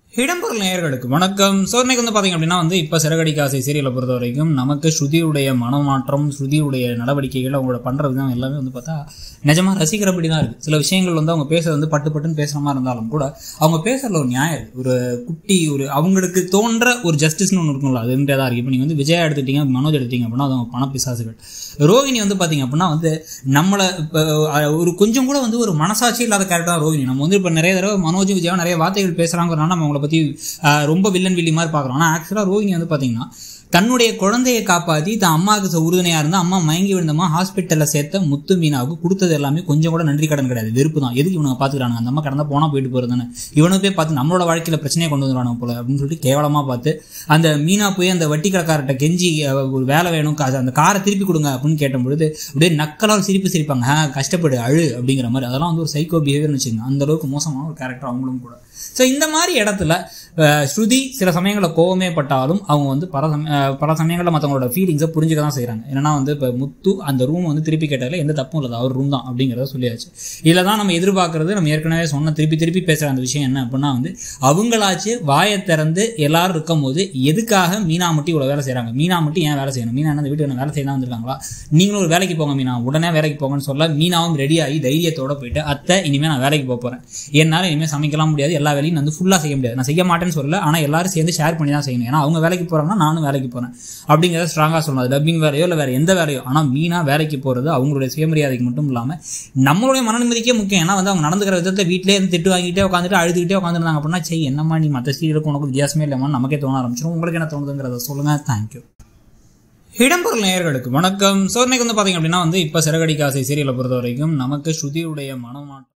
இடம்பொருள் நேயர்களுக்கு வணக்கம். இன்னைக்கு பாத்தீங்க அப்படின்னா இப்ப சிறகடிக்க ஆசை சீரியலை பொறுத்த வரைக்கும் நமக்கு ஸ்ருதியுடைய மனமாற்றம், ஸ்ருதியுடைய நடவடிக்கைகள் அவங்களோட பண்றதுதான் எல்லாமே பார்த்தா நிஜமா ரசிக்கிறபடிதான் இருக்கு. சில விஷயங்கள் அவங்க பேசுறது பட்டு பட்டுன்னு பேசுற மாதிரி இருந்தாலும் கூட அவங்க பேசுறதுல ஒரு நியாயம், ஒரு குட்டி, ஒரு அவங்களுக்கு தோன்ற ஒரு ஜஸ்டிஸ்னு ஒன்று இருக்கும்ல, அது தான் இருக்கு. இப்போ நீங்க விஜயா எடுத்துட்டீங்க, மனோஜ் எடுத்தீங்க அப்படின்னா அது அவங்க பணப்பிசாசுகள். ரோகிணி பாத்தீங்க அப்படின்னா நம்மள ஒரு கொஞ்சம் கூட ஒரு மனசாட்சி இல்லாத கேரக்டர் தான் ரோகிணி. நம்ம இப்ப நிறைய தடவை மனோஜ் விஜயா நிறைய வார்த்தைகள் பேசுறாங்கிறனால நம்ம அவங்கள பத்தி ரொம்ப வில்லன் வில்லி மாதிரி பாக்குறோம். ஆனா ஆக்சுவலா ரோகிணி பாத்தீங்கன்னா தன்னுடைய குழந்தையை காப்பாற்றி தன் அம்மாவுக்கு உறுதுணையா இருந்தா, அம்மா மயங்கி விழுந்தமா ஹாஸ்பிட்டல்ல சேர்த்த முத்து மீனாவுக்கு கொடுத்தது எல்லாமே கொஞ்சம் கூட நன்றி கடன் கிடையாது, வெறுப்பு தான். எதுக்கு இவனுங்க பாத்துக்கிறாங்க, அந்த அம்மா கடந்தா போனா போயிட்டு போறதுன்னு இவனுக்கு போய் பார்த்து நம்மளோட வாழ்க்கையில பிரச்சனையை கொண்டு வந்துடுவானு போல அப்படின்னு சொல்லிட்டு கேவலமா பார்த்து அந்த மீனா போய் அந்த வட்டி கடைக்காரர்கிட்ட கெஞ்சி ஒரு வேலை வேணும், அந்த காரை திருப்பி கொடுங்க அப்படின்னு கேட்ட பொழுது அப்படியே நக்கலால் சிரிப்பாங்க, கஷ்டப்படு அழு அப்படிங்கிற மாதிரி. அதெல்லாம் ஒரு சைக்கோ பிஹேவியர்னு வச்சுக்கோங்க. அந்த அளவுக்கு மோசமான ஒரு கேரக்டர் அவங்களும் கூட. ஸோ இந்த மாதிரி இடத்துல ஸ்ருதி சில சமயங்களில் கோவமே பட்டாலும் அவங்க பல சமயங்களில் மற்றவங்களோட ஃபீலிங்ஸை புரிஞ்சுக்க தான் செய்கிறாங்க. ஏன்னா இப்போ முத்து அந்த ரூம் திருப்பி கேட்டதில் எந்த தப்பும் இல்லை, அவர் ரூம் தான் அப்படிங்கிறத சொல்லியாச்சு. இதில் தான் நம்ம எதிர்பார்க்கறது, நம்ம ஏற்கனவே சொன்ன திருப்பி பேசுகிற அந்த விஷயம் என்ன அப்படின்னா அவங்களாச்சு வாயை திறந்து எல்லாரும் இருக்கும் போது எதுக்காக மீனா மட்டும் இவ்வளோ வேலை செய்கிறாங்க, மீனா மட்டும் ஏன் வேலை செய்யணும், மீனா அந்த வீட்டுக்கு வேலை செய்யலாம் வந்திருக்காங்களா, நீங்களும் ஒரு வேலைக்கு போங்க மீனா, உடனே வேலைக்கு போங்கன்னு சொல்ல மீனாவும் ரெடியாகி தைரியத்தோட போயிட்டு அத்தை இனிமேல் நான் வேலைக்கு போகிறேன், என்னால் இனிமேல் சமைக்கலாம் முடியாது, எல்லா வேலையும் ஃபுல்லாக செய்ய முடியாது, நான் செய்ய மாட்டேன்னு சொல்லல, ஆனால் எல்லாரும் சேர்ந்து ஷேர் பண்ணி தான் செய்யணும், ஏன்னா அவங்க வேலைக்கு போறாங்கன்னா நானும் வேலைக்கு போறேன் அப்படிங்கிறத ஸ்ட்ராங்கா சொல்லணும். அது டப்பிங் வேலையோ இல்லை வேற எந்த வேலையோ, ஆனால் மீனா வேலைக்கு போறது அவங்களுடைய சுயமரியாதைக்கு மட்டும் இல்லாம நம்மளுடைய மன நிம்மதிக்கே முக்கியம். ஏன்னா அவங்க நடந்துக்கிற விதத்தை வீட்டிலே திட்டு வாங்கிட்டே உட்காந்துட்டு அழுதுகிட்டே உட்காந்துருந்தாங்க அப்படின்னா சரி என்னம்மா நீ மற்ற சீரியலுக்கு உனக்கு வித்தியாசமே இல்லாமல் நமக்கே தோண ஆரம்பிச்சிடும். உங்களுக்கு என்ன தோணுதுங்கிறத சொல்லுங்க. தேங்க்யூ. இடம்பொருள் நேயர்களுக்கு வணக்கம். இன்னைக்கு பாத்தீங்க அப்படின்னா இப்ப சிறகடிக்க ஆசை சீரியலை பொறுத்த வரைக்கும் நமக்கு ஸ்ருதியுடைய மனமாற்றம்